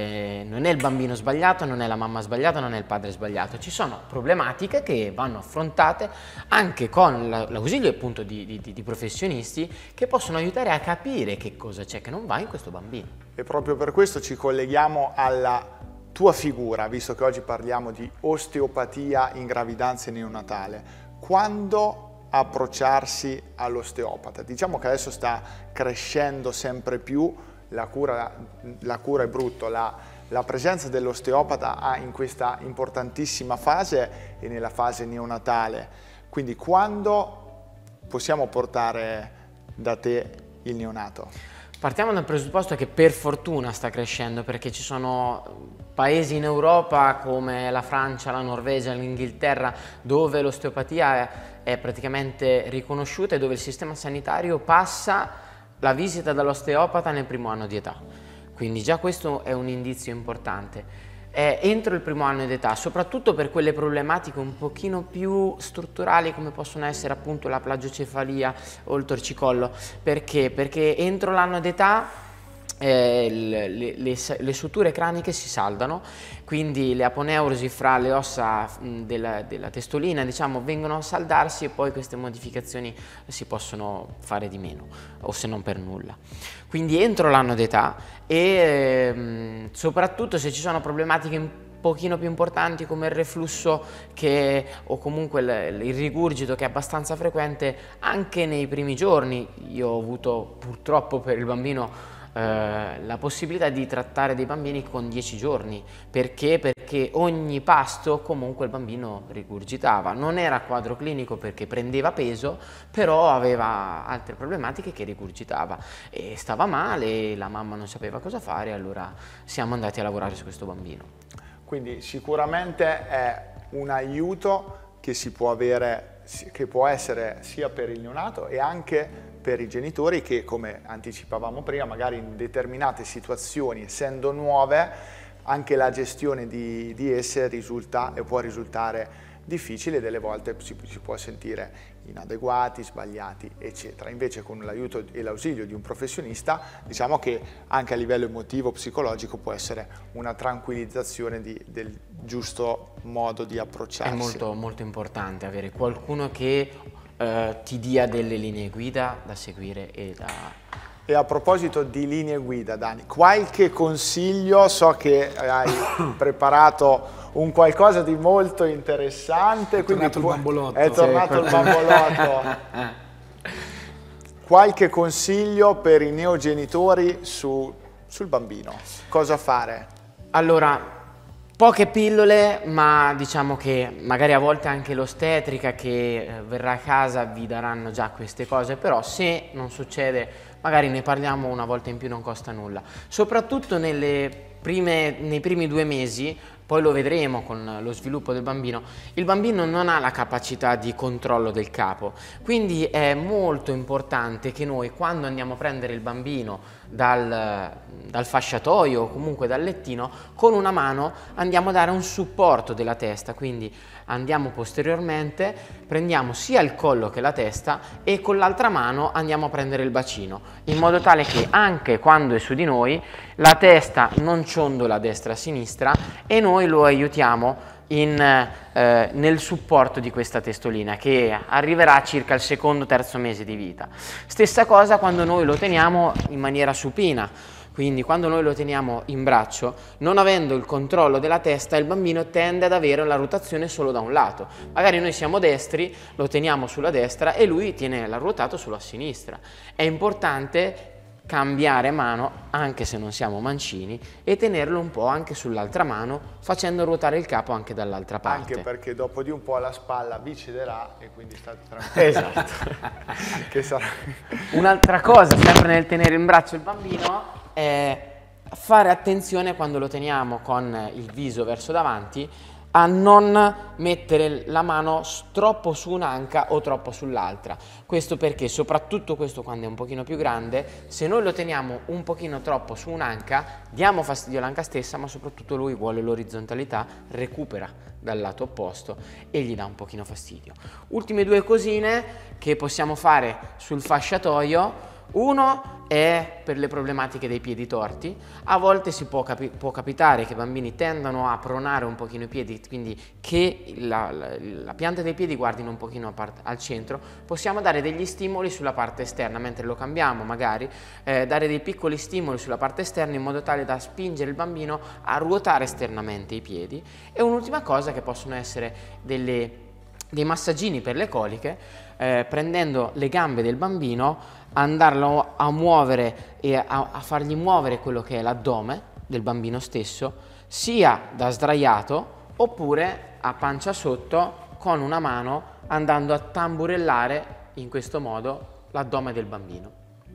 S3: Non è il bambino sbagliato, non è la mamma sbagliata, non è il padre sbagliato. Ci sono problematiche che vanno affrontate anche con l'ausilio appunto di professionisti che possono aiutare a capire che cosa c'è che non va in questo bambino.
S1: E proprio per questo ci colleghiamo alla tua figura, visto che oggi parliamo di osteopatia in gravidanza neonatale. Quando approcciarsi all'osteopata? Diciamo che adesso sta crescendo sempre più. La cura è brutto, la presenza dell'osteopata in questa importantissima fase e nella fase neonatale. Quindi quando possiamo portare da te il neonato?
S3: Partiamo dal presupposto che per fortuna sta crescendo, perché ci sono paesi in Europa come la Francia, la Norvegia, l'Inghilterra, dove l'osteopatia è praticamente riconosciuta e dove il sistema sanitario passa la visita dall'osteopata nel primo anno di età, quindi già questo è un indizio importante. Entro il primo anno di età, soprattutto per quelle problematiche un pochino più strutturali come possono essere appunto la plagiocefalia o il torcicollo. Perché? Perché entro l'anno di età le suture craniche si saldano, quindi le aponeurosi fra le ossa della testolina, diciamo, vengono a saldarsi e poi queste modificazioni si possono fare di meno o se non per nulla. Quindi entro l'anno d'età e soprattutto se ci sono problematiche un pochino più importanti come il reflusso o comunque il rigurgito, che è abbastanza frequente anche nei primi giorni. Io ho avuto purtroppo per il bambino la possibilità di trattare dei bambini con 10 giorni. Perché? Perché ogni pasto comunque il bambino rigurgitava. Non era quadro clinico perché prendeva peso, però aveva altre problematiche che rigurgitava e stava male, la mamma non sapeva cosa fare, allora siamo andati a lavorare su questo bambino.
S1: Quindi sicuramente è un aiuto che si può avere, che può essere sia per il neonato e anche per i genitori che, come anticipavamo prima, magari in determinate situazioni, essendo nuove, anche la gestione di esse risulta e può risultare difficili e delle volte si può sentire inadeguati, sbagliati, eccetera. Invece con l'aiuto e l'ausilio di un professionista, diciamo che anche a livello emotivo, psicologico, può essere una tranquillizzazione del giusto modo di approcciarsi.
S3: È molto, molto importante avere qualcuno che ti dia delle linee guida da seguire e da...
S1: E a proposito di linee guida, Dani, qualche consiglio? So che hai preparato un qualcosa di molto interessante.
S2: È tornato il bambolotto.
S1: È tornato il bambolotto. Qualche consiglio per i neogenitori sul bambino? Cosa fare?
S3: Allora, poche pillole, ma diciamo che magari a volte anche l'ostetrica che verrà a casa vi daranno già queste cose, però se non succede magari ne parliamo una volta in più, non costa nulla. Soprattutto nei primi 2 mesi, poi lo vedremo con lo sviluppo del bambino, il bambino non ha la capacità di controllo del capo, quindi è molto importante che noi quando andiamo a prendere il bambino dal fasciatoio o comunque dal lettino, con una mano andiamo a dare un supporto della testa, quindi andiamo posteriormente, prendiamo sia il collo che la testa e con l'altra mano andiamo a prendere il bacino, in modo tale che anche quando è su di noi la testa non ciondola a destra e a sinistra e noi lo aiutiamo nel supporto di questa testolina che arriverà circa al secondo, terzo mese di vita. Stessa cosa quando noi lo teniamo in maniera supina. Quindi quando noi lo teniamo in braccio, non avendo il controllo della testa, il bambino tende ad avere la rotazione solo da un lato. Magari noi siamo destri, lo teniamo sulla destra e lui tiene la ruotato sulla sinistra. È importante cambiare mano, anche se non siamo mancini, e tenerlo un po' anche sull'altra mano, facendo ruotare il capo anche dall'altra parte.
S1: Anche perché dopo di un po' la spalla vi cederà e quindi state tranquilli.
S3: Esatto.
S1: Che sarà...
S3: Un'altra cosa, sempre nel tenere in braccio il bambino, è fare attenzione quando lo teniamo con il viso verso davanti a non mettere la mano troppo su un'anca o troppo sull'altra. Questo perché, soprattutto questo quando è un pochino più grande, se noi lo teniamo un pochino troppo su un'anca, diamo fastidio all'anca stessa, ma soprattutto lui vuole l'orizzontalità, recupera dal lato opposto e gli dà un pochino fastidio. Ultime 2 cosine che possiamo fare sul fasciatoio. Uno è per le problematiche dei piedi torti. A volte può capitare che i bambini tendano a pronare un pochino i piedi, quindi che la pianta dei piedi guardino un pochino al centro. Possiamo dare degli stimoli sulla parte esterna mentre lo cambiamo, magari dare dei piccoli stimoli sulla parte esterna in modo tale da spingere il bambino a ruotare esternamente i piedi. E un'ultima cosa che possono essere dei massaggini per le coliche, prendendo le gambe del bambino, andarlo a muovere e a fargli muovere quello che è l'addome del bambino stesso, sia da sdraiato oppure a pancia sotto con una mano, andando a tamburellare in questo modo l'addome del bambino.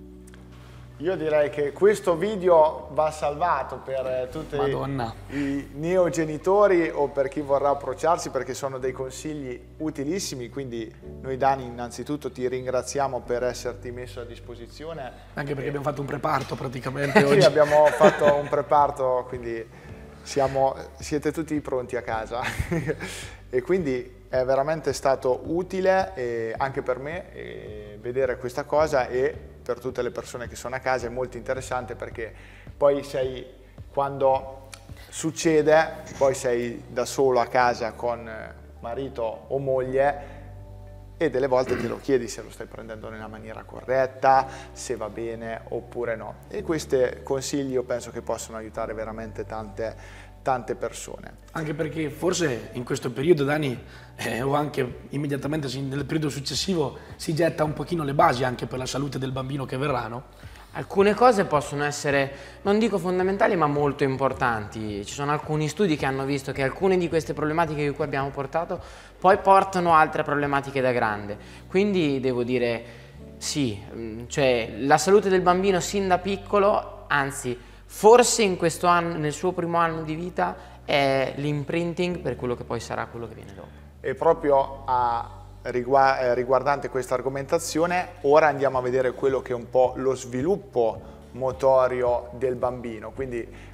S1: Io direi che questo video va salvato per tutti i neogenitori o per chi vorrà approcciarsi, perché sono dei consigli utilissimi. Quindi noi, Dani, innanzitutto ti ringraziamo per esserti messo a disposizione.
S2: Anche perché abbiamo fatto un preparto praticamente oggi.
S1: Sì, abbiamo fatto un preparto, quindi siete tutti pronti a casa. E quindi è veramente stato utile anche per me vedere questa cosa, e per tutte le persone che sono a casa è molto interessante, perché poi quando succede, poi sei da solo a casa con marito o moglie e delle volte te lo chiedi se lo stai prendendo nella maniera corretta, se va bene oppure no. E questi consigli io penso che possano aiutare veramente tante persone.
S2: Anche perché forse in questo periodo, Dani, o anche immediatamente nel periodo successivo, si getta un pochino le basi anche per la salute del bambino che verrà, no?
S3: Alcune cose possono essere, non dico fondamentali, ma molto importanti. Ci sono alcuni studi che hanno visto che alcune di queste problematiche che qui abbiamo portato poi portano altre problematiche da grande. Quindi devo dire sì, cioè la salute del bambino sin da piccolo, anzi forse in questo anno, nel suo primo anno di vita, è l'imprinting per quello che poi sarà quello che viene dopo.
S1: E proprio riguardante questa argomentazione, ora andiamo a vedere quello che è un po' lo sviluppo motorio del bambino. Quindi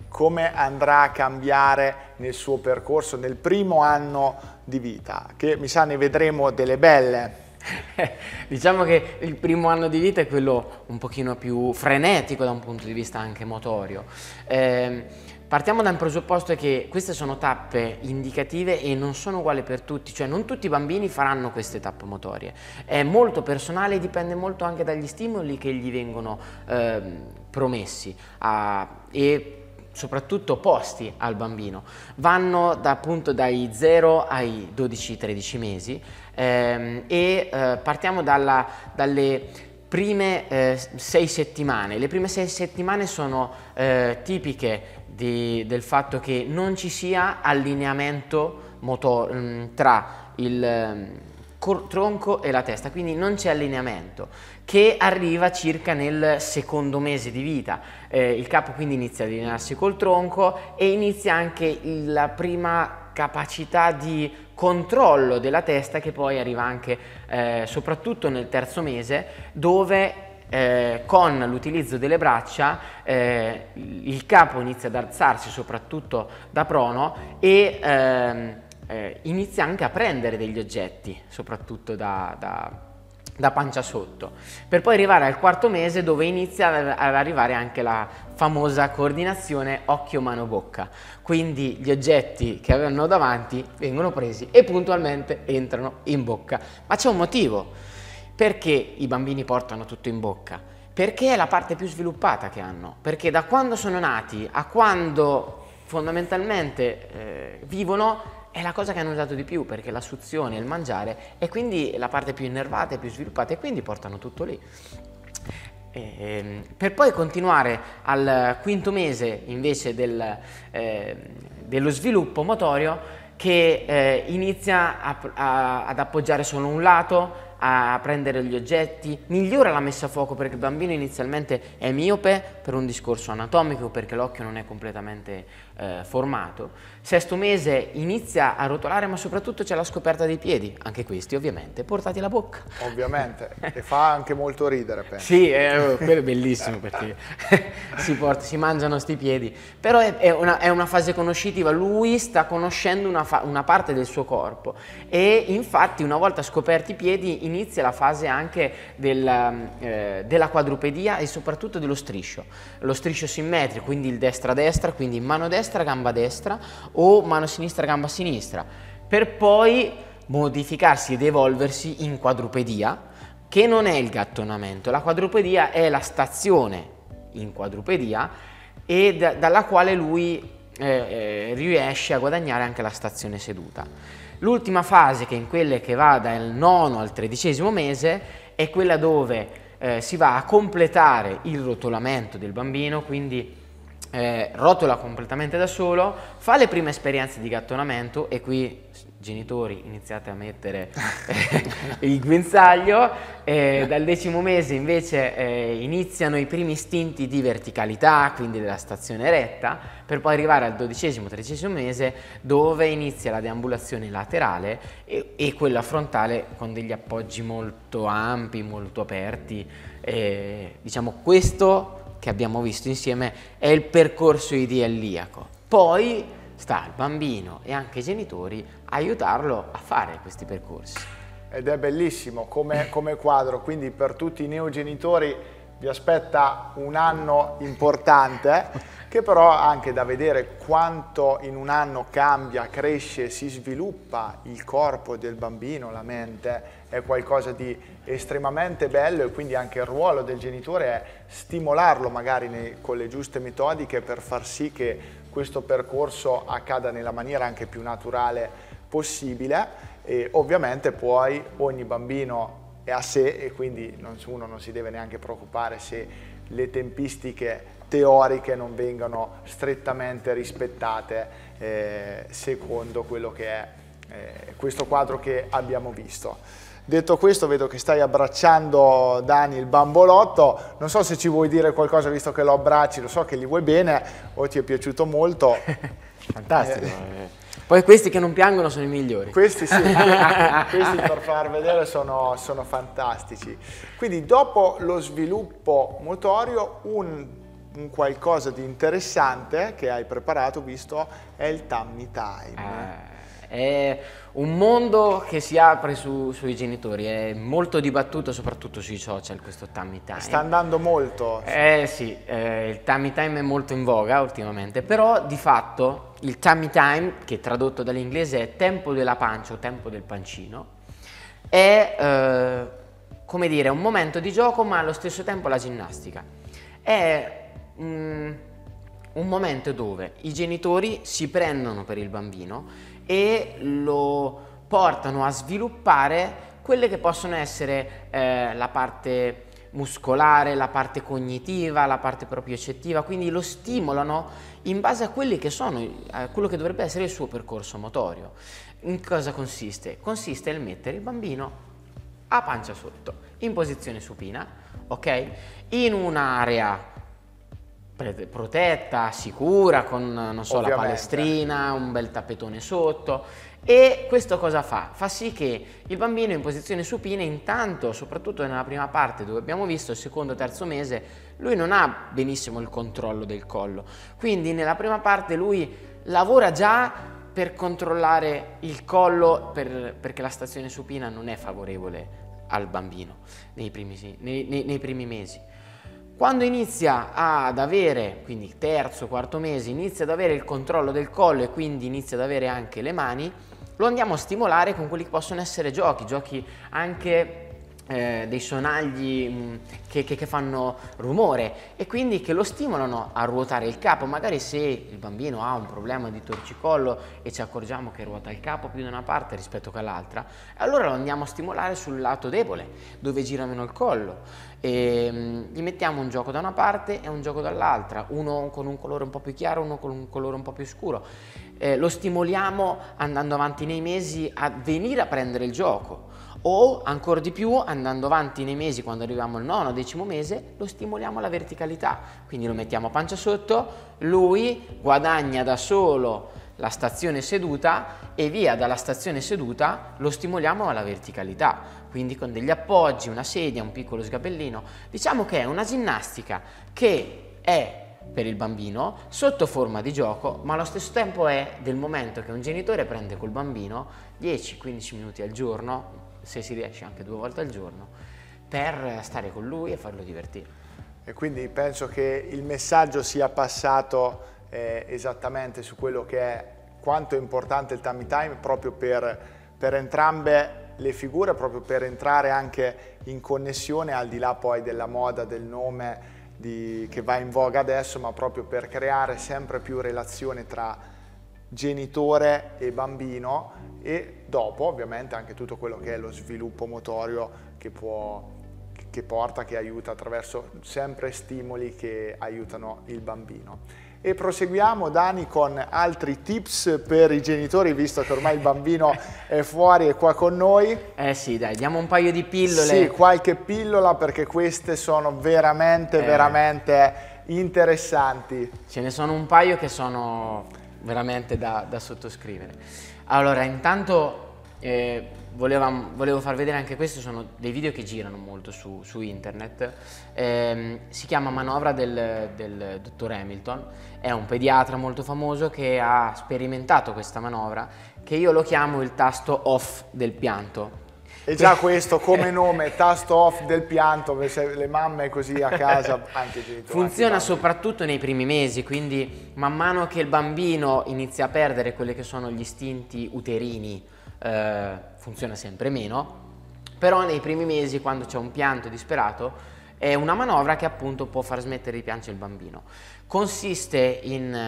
S1: come andrà a cambiare nel suo percorso, nel primo anno di vita, che mi sa ne vedremo delle belle.
S3: Diciamo che il primo anno di vita è quello un pochino più frenetico da un punto di vista anche motorio. Partiamo da un presupposto che queste sono tappe indicative e non sono uguali per tutti, cioè non tutti i bambini faranno queste tappe motorie. È molto personale, dipende molto anche dagli stimoli che gli vengono promessi e soprattutto posti al bambino. Vanno appunto dai 0 ai 12-13 mesi partiamo dalle prime 6 settimane. Le prime 6 settimane sono tipiche del fatto che non ci sia allineamento tra il tronco e la testa, quindi non c'è allineamento, che arriva circa nel secondo mese di vita. Il capo quindi inizia ad allinearsi col tronco e inizia anche la prima capacità di controllo della testa, che poi arriva anche soprattutto nel terzo mese, dove con l'utilizzo delle braccia il capo inizia ad alzarsi soprattutto da prono e inizia anche a prendere degli oggetti, soprattutto da pancia sotto, per poi arrivare al quarto mese, dove inizia ad arrivare anche la famosa coordinazione occhio-mano-bocca. Quindi gli oggetti che avevano davanti vengono presi e puntualmente entrano in bocca. Ma c'è un motivo. Perché i bambini portano tutto in bocca? Perché è la parte più sviluppata che hanno. Perché da quando sono nati a quando fondamentalmente vivono è la cosa che hanno usato di più, perché la suzione e il mangiare è quindi la parte più innervata e più sviluppata, e quindi portano tutto lì. Per poi continuare al quinto mese invece dello sviluppo motorio, che inizia ad appoggiare solo un lato, a prendere gli oggetti, migliora la messa a fuoco, perché il bambino inizialmente è miope per un discorso anatomico, perché l'occhio non è completamente formato. Sesto mese inizia a rotolare, ma soprattutto c'è la scoperta dei piedi, anche questi ovviamente portati alla bocca.
S1: Ovviamente, e fa anche molto ridere, penso.
S3: Sì, quello è bellissimo, perché si mangiano sti piedi, però è una fase conoscitiva, lui sta conoscendo una parte del suo corpo, e infatti una volta scoperti i piedi inizia la fase anche della quadrupedia e soprattutto dello striscio simmetrico, quindi il destra-destra, quindi mano destra, gamba destra, o mano sinistra, gamba sinistra, per poi modificarsi ed evolversi in quadrupedia, che non è il gattonamento. La quadrupedia è la stazione in quadrupedia, e dalla quale lui riesce a guadagnare anche la stazione seduta. L'ultima fase, che è in quelle che va dal 9° al 13° mese, è quella dove si va a completare il rotolamento del bambino, quindi rotola completamente da solo, fa le prime esperienze di gattonamento, e qui genitori iniziate a mettere il guinzaglio. Dal 10° mese invece iniziano i primi istinti di verticalità, quindi della stazione eretta, per poi arrivare al 12°-13° mese, dove inizia la deambulazione laterale e quella frontale, con degli appoggi molto ampi, molto aperti. Diciamo, questo che abbiamo visto insieme è il percorso idilliaco. Poi sta al bambino e anche ai genitori aiutarlo a fare questi percorsi.
S1: Ed è bellissimo come quadro, quindi per tutti i neogenitori vi aspetta un anno importante, che però ha anche da vedere quanto in un anno cambia, cresce, si sviluppa il corpo del bambino, la mente. È qualcosa di estremamente bello, e quindi anche il ruolo del genitore è stimolarlo magari con le giuste metodiche, per far sì che questo percorso accada nella maniera anche più naturale possibile. E ovviamente poi ogni bambino è a sé, e quindi uno non si deve neanche preoccupare se le tempistiche teoriche non vengano strettamente rispettate secondo quello che è questo quadro che abbiamo visto. Detto questo, vedo che stai abbracciando, Dani, il bambolotto. Non so se ci vuoi dire qualcosa, visto che lo abbracci, lo so che gli vuoi bene o ti è piaciuto molto.
S3: Fantastico. Poi questi che non piangono sono i migliori.
S1: Questi sì, questi per far vedere sono fantastici. Quindi dopo lo sviluppo motorio, un un qualcosa di interessante che hai preparato, visto, è il tummy time.
S3: È un mondo che si apre sui genitori, è molto dibattuto soprattutto sui social questo tummy time.
S1: Sta andando molto.
S3: Sì, il tummy time è molto in voga ultimamente, però di fatto il tummy time, che tradotto dall'inglese è tempo della pancia o tempo del pancino, è come dire un momento di gioco ma allo stesso tempo la ginnastica. È un momento dove i genitori si prendono per il bambino e lo portano a sviluppare quelle che possono essere la parte muscolare, la parte cognitiva, la parte propriocettiva, quindi lo stimolano in base a quelli che sono, a quello che dovrebbe essere il suo percorso motorio. In cosa consiste? Consiste nel mettere il bambino a pancia sotto, in posizione supina, ok? In un'area protetta, sicura, con, non so, la palestrina, un bel tappetone sotto. E questo cosa fa? Fa sì che il bambino in posizione supina, intanto, soprattutto nella prima parte dove abbiamo visto il secondo, terzo mese, lui non ha benissimo il controllo del collo. Quindi nella prima parte lui lavora già per controllare il collo, perché la stazione supina non è favorevole al bambino nei primi mesi. Quando inizia ad avere, quindi terzo, quarto mese, inizia ad avere il controllo del collo e quindi inizia ad avere anche le mani, lo andiamo a stimolare con quelli che possono essere giochi anche dei sonagli che fanno rumore e quindi che lo stimolano a ruotare il capo. Magari se il bambino ha un problema di torcicollo e ci accorgiamo che ruota il capo più da una parte rispetto che all'altra, allora lo andiamo a stimolare sul lato debole, dove gira meno il collo. E gli mettiamo un gioco da una parte e un gioco dall'altra, uno con un colore un po' più chiaro, uno con un colore un po' più scuro. Lo stimoliamo andando avanti nei mesi a venire a prendere il gioco, o ancora di più andando avanti nei mesi, quando arriviamo al nono, decimo mese, lo stimoliamo alla verticalità, quindi lo mettiamo a pancia sotto, lui guadagna da solo la stazione seduta e via dalla stazione seduta lo stimoliamo alla verticalità, quindi con degli appoggi, una sedia, un piccolo sgabellino. Diciamo che è una ginnastica che è per il bambino sotto forma di gioco, ma allo stesso tempo è del momento che un genitore prende col bambino 10-15 minuti al giorno, se si riesce anche 2 volte al giorno, per stare con lui e farlo divertire.
S1: E quindi penso che il messaggio sia passato esattamente su quello che è, quanto è importante il tummy time proprio per entrambe le figure, proprio per entrare anche in connessione, al di là poi della moda, del nome che va in voga adesso, ma proprio per creare sempre più relazione tra genitore e bambino, e dopo ovviamente anche tutto quello che è lo sviluppo motorio che porta, che aiuta attraverso sempre stimoli che aiutano il bambino. E proseguiamo, Dani, con altri tips per i genitori, visto che ormai il bambino è fuori e qua con noi.
S3: Sì, dai, diamo un paio di pillole.
S1: Sì, qualche pillola, perché queste sono veramente interessanti.
S3: Ce ne sono un paio che sono veramente da sottoscrivere. Allora, intanto volevo far vedere anche questo, sono dei video che girano molto su internet, si chiama Manovra del dottor Hamilton, è un pediatra molto famoso che ha sperimentato questa manovra, che io lo chiamo il tasto off del pianto.
S1: E già questo come nome, tasto off del pianto, le mamme così a casa, anche i genitori.
S3: Funziona soprattutto nei primi mesi, quindi man mano che il bambino inizia a perdere quelli che sono gli istinti uterini, funziona sempre meno, però nei primi mesi, quando c'è un pianto disperato, è una manovra che appunto può far smettere di piangere il bambino. Consiste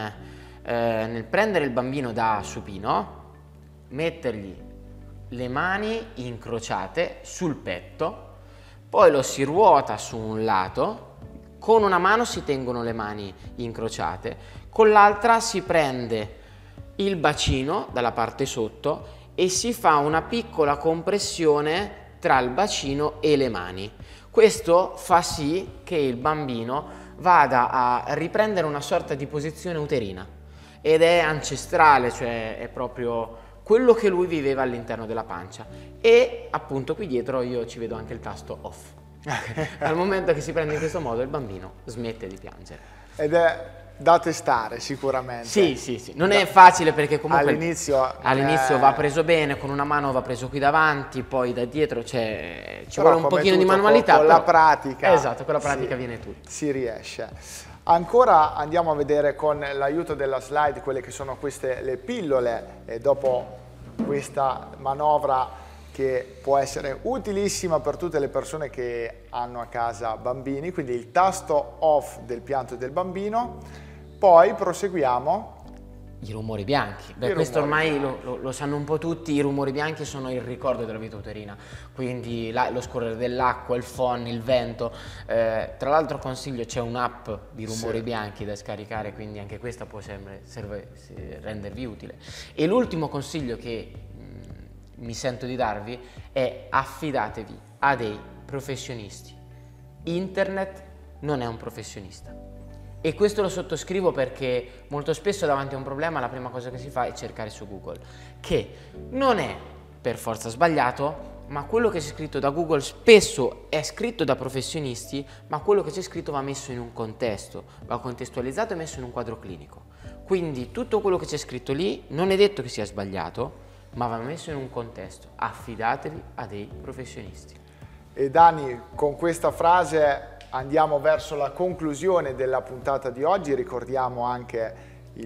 S3: nel prendere il bambino da supino, mettergli le mani incrociate sul petto, poi lo si ruota su un lato, con una mano si tengono le mani incrociate, con l'altra si prende il bacino dalla parte sotto e si fa una piccola compressione tra il bacino e le mani. Questo fa sì che il bambino vada a riprendere una sorta di posizione uterina ed è ancestrale, cioè è proprio quello che lui viveva all'interno della pancia. E appunto qui dietro io ci vedo anche il tasto off. Al momento che si prende in questo modo il bambino smette di piangere.
S1: Ed è da testare sicuramente.
S3: Sì. Non è facile perché comunque
S1: all'inizio
S3: va preso bene, con una mano va preso qui davanti, poi da dietro ci vuole un pochino di manualità.
S1: Con la pratica.
S3: Esatto, con la pratica viene tutto.
S1: Si riesce. Ancora andiamo a vedere con l'aiuto della slide quelle che sono queste le pillole, e dopo questa manovra che può essere utilissima per tutte le persone che hanno a casa bambini, quindi il tasto off del pianto del bambino, poi proseguiamo.
S3: I rumori bianchi, questo ormai lo sanno un po' tutti, i rumori bianchi sono il ricordo della vita uterina, quindi lo scorrere dell'acqua, il phon, il vento, tra l'altro consiglio, c'è un'app di rumori bianchi da scaricare, quindi anche questa può rendervi utile. E l'ultimo consiglio che mi sento di darvi è: affidatevi a dei professionisti. Internet non è un professionista. E questo lo sottoscrivo perché molto spesso davanti a un problema la prima cosa che si fa è cercare su Google, che non è per forza sbagliato, ma quello che c'è scritto da Google spesso è scritto da professionisti, ma quello che c'è scritto va messo in un contesto, va contestualizzato e messo in un quadro clinico. Quindi tutto quello che c'è scritto lì non è detto che sia sbagliato, ma va messo in un contesto. Affidatevi a dei professionisti.
S1: E Dani, con questa frase andiamo verso la conclusione della puntata di oggi. Ricordiamo anche i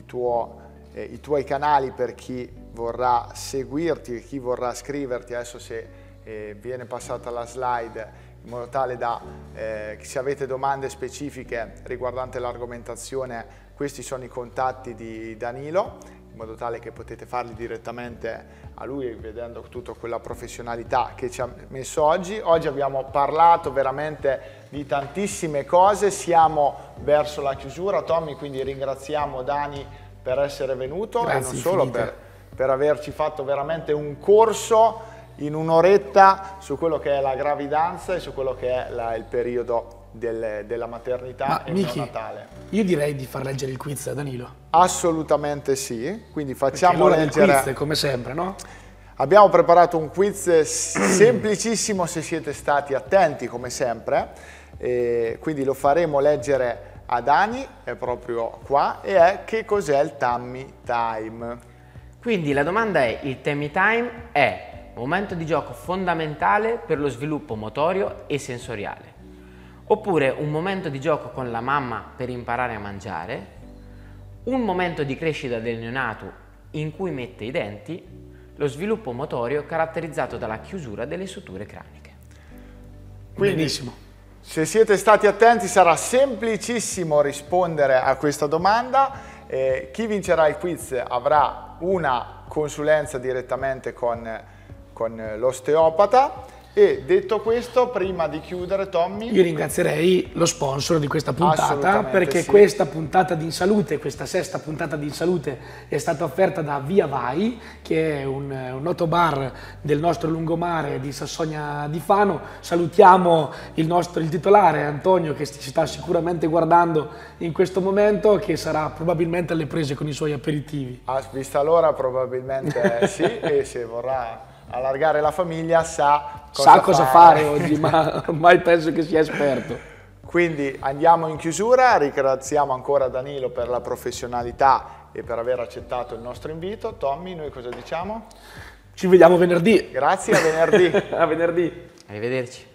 S1: tuoi canali per chi vorrà seguirti, chi vorrà scriverti. Adesso se viene passata la slide, in modo tale da se avete domande specifiche riguardanti l'argomentazione, questi sono i contatti di Danilo, in modo tale che potete farli direttamente a lui, vedendo tutta quella professionalità che ci ha messo oggi. Oggi abbiamo parlato veramente di tantissime cose, siamo verso la chiusura, Tommy, quindi ringraziamo Dani per essere venuto.
S2: Grazie,
S1: e non solo per averci fatto veramente un corso in un'oretta su quello che è la gravidanza e su quello che è il periodo della maternità e neonatale.
S2: Io direi di far leggere il quiz a Danilo.
S1: Assolutamente sì, quindi facciamo
S2: leggere. Il quiz, come sempre, no?
S1: Abbiamo preparato un quiz semplicissimo se siete stati attenti, come sempre, quindi lo faremo leggere a Dani, è proprio qua, e è: che cos'è il tummy time?
S3: Quindi la domanda è: il tummy time è momento di gioco fondamentale per lo sviluppo motorio e sensoriale, oppure un momento di gioco con la mamma per imparare a mangiare, un momento di crescita del neonato in cui mette i denti, lo sviluppo motorio caratterizzato dalla chiusura delle suture craniche.
S1: Quindi,
S2: benissimo.
S1: Se siete stati attenti sarà semplicissimo rispondere a questa domanda. Chi vincerà il quiz avrà una consulenza direttamente con l'osteopata. E detto questo, prima di chiudere, Tommy,
S2: io ringrazierei lo sponsor di questa puntata, perché
S1: sì,
S2: questa puntata di In Salute, questa sesta puntata di In Salute, è stata offerta da Via Vai, che è un noto bar del nostro lungomare di Sassonia di Fano. Salutiamo il titolare Antonio, che ci sta sicuramente guardando in questo momento, che sarà probabilmente alle prese con i suoi aperitivi.
S1: Vista l'ora probabilmente sì, e se vorrà allargare la famiglia sa cosa
S2: fare oggi, ma ormai penso che sia esperto.
S1: Quindi andiamo in chiusura, ringraziamo ancora Danilo per la professionalità e per aver accettato il nostro invito. Tommy, noi cosa diciamo?
S2: Ci vediamo venerdì.
S1: Grazie, a venerdì.
S2: A venerdì.
S3: Arrivederci.